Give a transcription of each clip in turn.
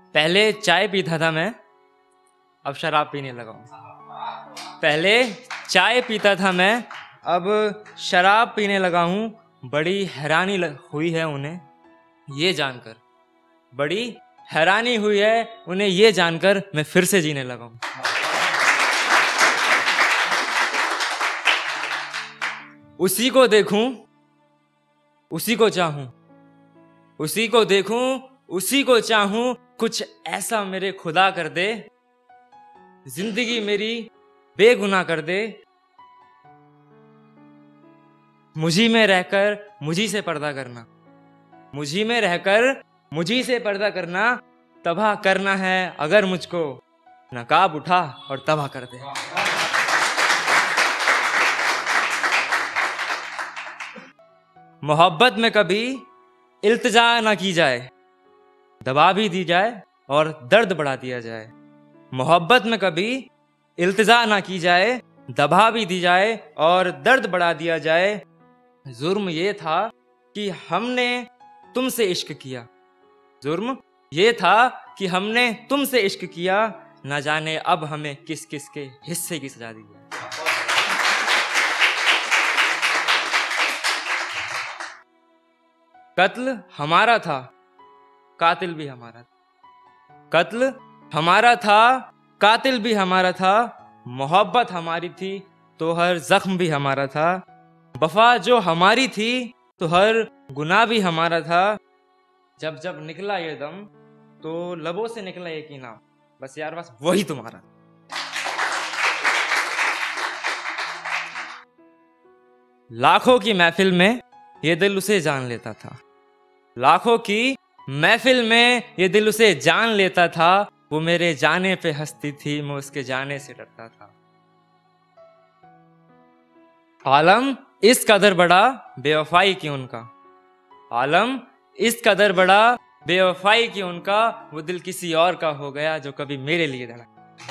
पहले चाय पीता था मैं, अब शराब पीने लगा हूँ। पहले चाय पीता था मैं, अब शराब पीने लगा हूँ। बड़ी हैरानी हुई है उन्हें ये जानकर, बड़ी हैरानी हुई है उन्हें ये जानकर मैं फिर से जीने लगा हूँ। उसी को देखूं, उसी को चाहूं, उसी को देखूं, उसी को चाहूं, कुछ ऐसा मेरे खुदा कर दे, जिंदगी मेरी बेगुनाह कर दे। मुझी में रहकर मुझी से पर्दा करना, मुझी में रहकर मुझी से पर्दा करना, तबाह करना है अगर मुझको, नकाब उठा और तबाह कर दे। मोहब्बत में कभी इल्तिजा ना की जाए, दबा भी दी जाए और दर्द बढ़ा दिया जाए। मोहब्बत में कभी इल्तिजा ना की जाए, दबा भी दी जाए और दर्द बढ़ा दिया जाए। जुर्म ये था कि हमने तुमसे इश्क किया, जुर्म ये था कि हमने तुमसे इश्क किया, न जाने अब हमें किस किस के हिस्से की सजा दी है। कत्ल हमारा था, कातिल भी हमारा था। कत्ल हमारा था, कातिल भी हमारा था। मोहब्बत हमारी थी तो हर जख्म भी हमारा था। वफा जो हमारी थी तो हर गुनाह भी हमारा था। जब जब निकला ये दम तो लबों से निकला एक ही नाम, बस यार बस वही तुम्हारा। लाखों की महफिल में ये दिल उसे जान लेता था, लाखों की महफिल में ये दिल उसे जान लेता था। वो मेरे जाने पे हंसती थी, मैं उसके जाने से डरता था। आलम इस कदर बड़ा बेवफाई की उनका, आलम इस कदर बड़ा बेवफाई की उनका, वो दिल किसी और का हो गया जो कभी मेरे लिए धड़का।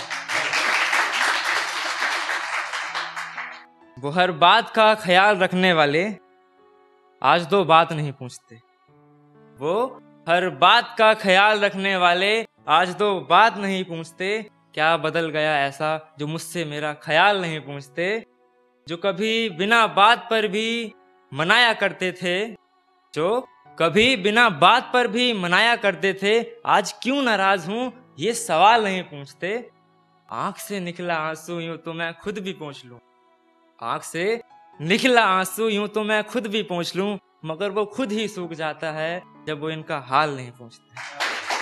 वो हर बात का ख्याल रखने वाले आज दो बात नहीं पूछते, वो हर बात का ख्याल रखने वाले आज दो बात नहीं पूछते। क्या बदल गया ऐसा जो मुझसे मेरा ख्याल नहीं पूछते, जो कभी बिना बात पर भी मनाया करते थे, जो कभी बिना बात पर भी मनाया करते थे, आज क्यों नाराज हूं ये सवाल नहीं पूछते। आंख से निकला आंसू यूं तो मैं खुद भी पोंछ लूं, आंख से निकला आंसू यूं तो मैं खुद भी पोंछ लूं, मगर वो खुद ही सूख जाता है जब वो इनका हाल नहीं पूछते।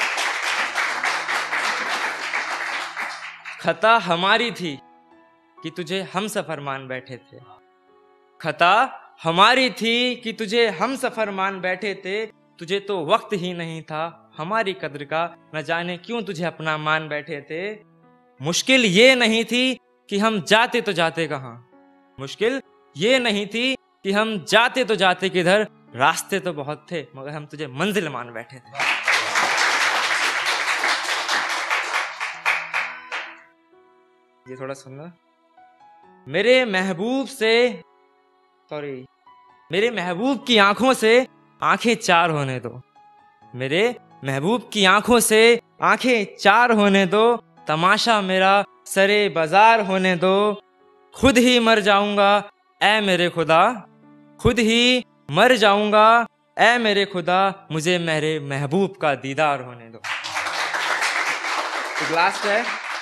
खता हमारी थी कि तुझे हम सफर मान बैठे थे, खता हमारी थी कि तुझे हम सफर मान बैठे थे। तुझे तो वक्त ही नहीं था हमारी कद्र का, न जाने क्यों तुझे अपना मान बैठे थे। मुश्किल ये नहीं थी कि हम जाते तो जाते कहाँ, मुश्किल ये नहीं थी कि हम जाते तो जाते किधर, रास्ते तो बहुत थे मगर हम तुझे मंजिल मान बैठे थे। ये थोड़ा सुनना। मेरे महबूब से मेरे महबूब की आंखों से आंखें चार होने दो, मेरे महबूब की आंखों से आंखें चार होने दो। तमाशा मेरा सरे बाजार होने दो। खुद ही मर जाऊंगा ऐ मेरे खुदा, खुद ही मर जाऊंगा ऐ मेरे खुदा, मुझे मेरे महबूब का दीदार होने दो। लास्ट है।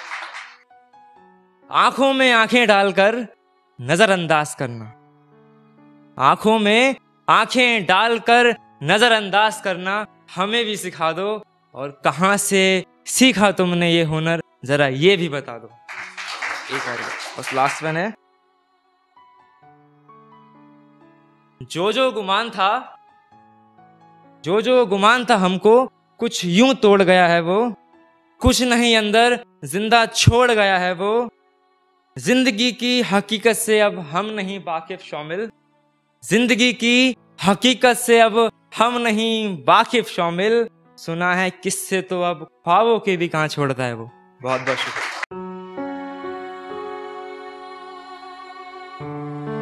आंखों में आंखें डालकर नजरअंदाज करना, आंखों में आंखें डालकर नजरअंदाज करना हमें भी सिखा दो। और कहां से सीखा तुमने ये हुनर, जरा ये भी बता दो। एक और बस लास्ट वन है। जो गुमान था, जो गुमान था हमको, कुछ यूं तोड़ गया है वो, कुछ नहीं अंदर जिंदा छोड़ गया है वो। जिंदगी की हकीकत से अब हम नहीं वाकिफ शामिल, जिंदगी की हकीकत से अब हम नहीं वाकिफ शामिल। सुना है किससे तो अब ख्वाबों के भी कहां छोड़ता है वो। बहुत बहुत शुक्रिया।